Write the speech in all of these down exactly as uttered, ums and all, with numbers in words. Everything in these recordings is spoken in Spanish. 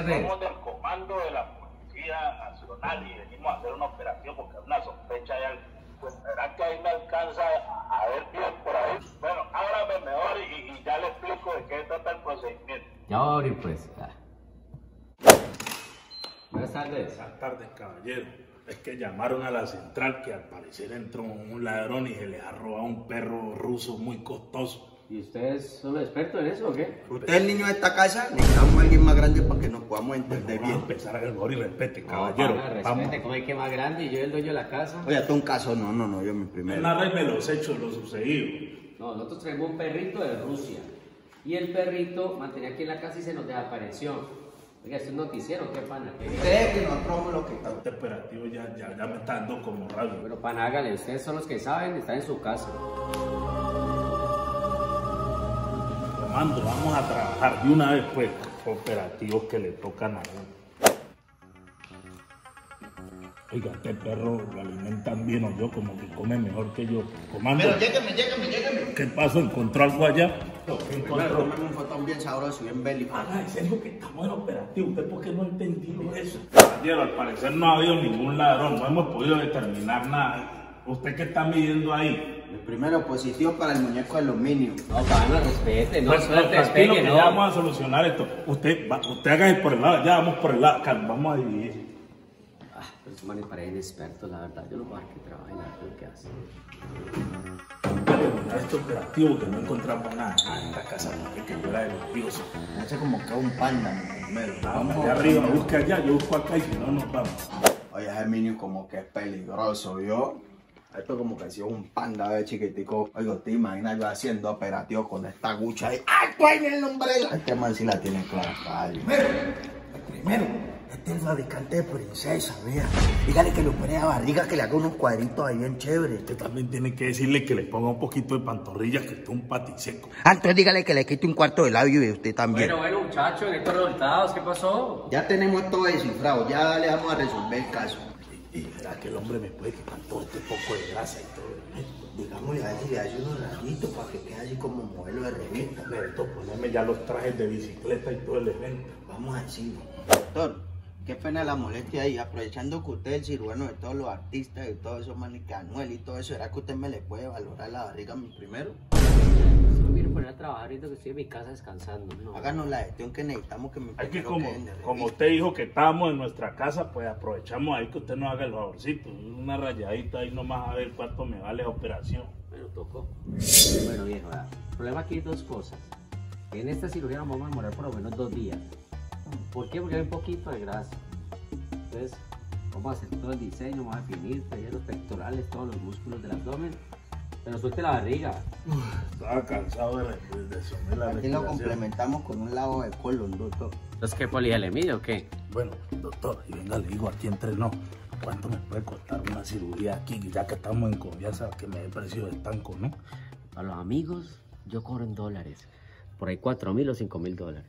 tardes. Somos del comando de la Policía Nacional y venimos a hacer una operación porque hay una sospecha de algo. Pues verá que ahí me alcanza a ver bien por ahí. Bueno, ábrame mejor y, y ya le explico de qué trata el procedimiento. Ya va a abrir pues. Buenas tardes. Buenas tardes, caballero. Es que llamaron a la central que al parecer entró un ladrón y se les ha robado un perro ruso muy costoso. ¿Y ustedes son los expertos en eso o qué? ¿Usted es el niño de esta casa? Necesitamos a alguien más grande para que nos podamos entender Vamos a bien. empezar a favor y respete, No, caballero. pana, Vamos. respete, ¿cómo hay que más grande y yo el dueño de la casa? Oye, esto es un caso, no, no, no, yo mi primero. Narrarme los hechos, lo sucedido. No, nosotros traemos un perrito de Rusia. Y el perrito mantenía aquí en la casa y se nos desapareció. Oiga, ¿esto es noticiero qué, pana? Ustedes que nosotros somos los que estamos. Este operativo ya, ya, ya me está dando como rabia. Pero pana, hágale, ustedes son los que saben, están en su casa. Comando, vamos a trabajar de una vez, pues, operativos que le tocan a uno. Oiga, este perro lo alimentan bien o yo, como que come mejor que yo. Comando. Pero llégueme, llégueme, llégueme. ¿Qué pasó? ¿Encontró algo allá? Encontró un fotón bien sabroso y bien bélico. Ah, en serio que estamos en operativo. ¿Usted por qué no ha entendido eso? Caballero, al parecer no ha habido ningún ladrón. No hemos podido determinar nada. ¿Usted qué está midiendo ahí? El primero positivo para el muñeco de aluminio. No, pana, respete, no Pues, suelte, tranquilo, despegue, que no. ya vamos a solucionar esto. Usted, va, usted haga por el lado, ya vamos por el lado. Calma, vamos a dividir. Ah, pero esos manes parecen expertos, la verdad. Yo los voy a dejar que trabajen, a ver lo que hacen. Terminar este operativo que no encontramos nada. Ah, esta casa no es que yo era de los dioses. Me hace como que un panda, mi primero. Vamos allá arriba, busque allá, yo busco acá y si no nos vamos. Oye, ese niño como que es peligroso, ¿yo? Esto como que ha sido un panda de chiquitico. Oiga, ¿te imaginas yo haciendo operativo con esta gucha ahí? ¡Ay, pues en el umbrella! Este man sí la tiene clara, caballo. Primero, primero, este es el fabricante de princesa, vea. Dígale que le opere a barriga, que le haga unos cuadritos ahí bien chéveres. Usted también tiene que decirle que le ponga un poquito de pantorrillas, que está un patiseco. Ah, entonces dígale que le quite un cuarto de labio y usted también. Bueno, bueno, muchachos, en estos resultados, ¿qué pasó? Ya tenemos todo descifrado, ya le vamos a resolver el caso. Y verá que el hombre me puede quitar todo este poco de grasa y todo. Digámosle a ver si le hace unos rayitos para que quede así como modelo de revista. Necesito ponerme ya los trajes de bicicleta y todo el evento. Vamos a decirlo. Doctor, qué pena la molestia ahí. Aprovechando que usted es el cirujano de todos los artistas y todos esos manes que Anuel y todo eso, ¿será que usted me le puede valorar la barriga a mí primero? No quiero poner a trabajar ahorita que estoy en mi casa descansando. No. Háganos la gestión que necesitamos que mi Hay que primero como, quede en de como revista. usted dijo que estábamos en nuestra casa, pues aprovechamos ahí que usted nos haga el favorcito. Una rayadita ahí nomás a ver cuánto me vale la operación. Me lo tocó. Bueno, viejo, ¿verdad? El problema aquí hay dos cosas. En esta cirugía nos vamos a demorar por lo menos dos días. ¿Por qué? Porque hay un poquito de grasa. Entonces, vamos a hacer todo el diseño, vamos a definir tallar los pectorales, todos los músculos del abdomen. Pero suelte la barriga. Estaba cansado de, de, de sonar la Aquí lo respiración. complementamos con un lado de colon, doctor. ¿Entonces qué polilla le mide o qué? Bueno, doctor, y venga, le digo aquí entre no. ¿Cuánto me puede costar una cirugía aquí? Ya que estamos en confianza, que me dé precio de estanco, ¿no? A los amigos, yo cobro en dólares. Por ahí cuatro mil o cinco mil dólares.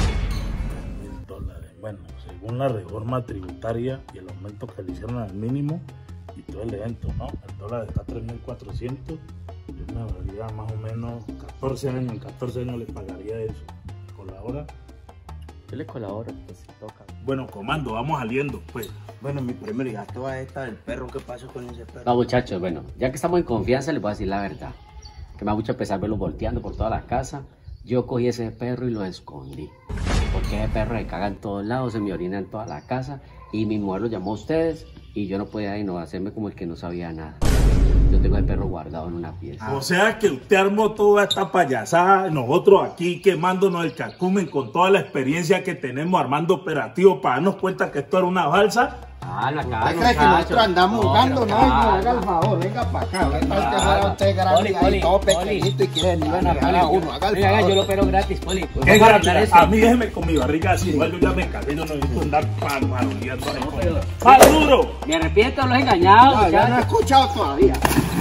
Mil dólares. Bueno, según la reforma tributaria y el aumento que le hicieron al mínimo y todo el evento, ¿no? El dólar está a tres mil cuatrocientos. Yo me daría más o menos catorce años. En catorce años le pagaría eso. ¿Colabora? Yo le colaboro, pues si toca. Bueno, comando, vamos saliendo, pues. Bueno, mi primero, y ya toda esta del perro, ¿qué pasó con ese perro? No, muchachos, bueno, ya que estamos en confianza, les voy a decir la verdad. Que me da mucho pesar verlo volteando por toda la casa. Yo cogí ese perro y lo escondí. Porque ese perro se caga en todos lados, se me orina en toda la casa. Y mi mujer lo llamó a ustedes y yo no podía ir, no hacerme como el que no sabía nada. Yo tengo el perro guardado en una pieza. O sea que usted armó toda esta payasada, nosotros aquí quemándonos el cacumen con toda la experiencia que tenemos armando operativos para darnos cuenta que esto era una balsa. Calma, calma, ¿Usted cree que nosotros andamos jugando? No, no, haga el favor, venga para acá. Venga, usted para usted grande ahí, todo pequeñito y quiere ni van a regalar a uno. Haga el Venga, favor. yo lo opero gratis, Poli. Pues ¿Qué vamos a arreglar gratis? eso. A mí déjeme con mi barriga así, igual yo ya me encargué, yo no necesito andar maroleando ahí. ¡Más duro! Me arrepiento, los he engañado. No, ya no he muchachos. escuchado todavía.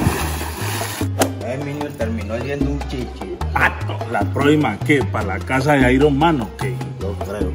El niño terminó siendo un chichi. ¡Pato! La próxima, ¿qué? ¿Para la casa de Iron Man o qué? Yo creo.